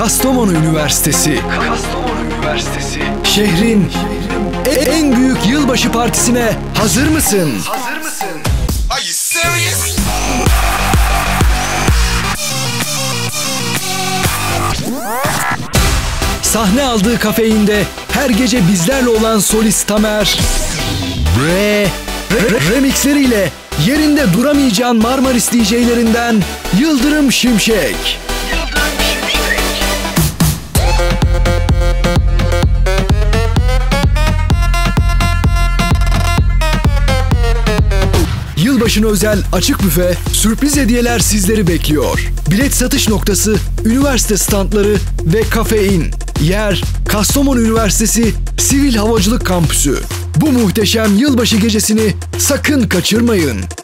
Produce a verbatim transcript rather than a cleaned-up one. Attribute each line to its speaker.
Speaker 1: Kastamonu Üniversitesi. Kastamonu Üniversitesi. Şehrin en büyük yılbaşı partisine hazır mısın? Hazır mısın? Are you serious? Sahne aldığı kafeinde her gece bizlerle olan solist Tamer ve re remixleriyle yerinde duramayacağın Marmaris D J'lerinden Yıldırım Şimşek. Yılbaşına özel açık büfe, sürpriz hediyeler sizleri bekliyor. Bilet satış noktası, üniversite standları ve kafein. Yer, Kastamonu Üniversitesi Sivil Havacılık Kampüsü. Bu muhteşem yılbaşı gecesini sakın kaçırmayın.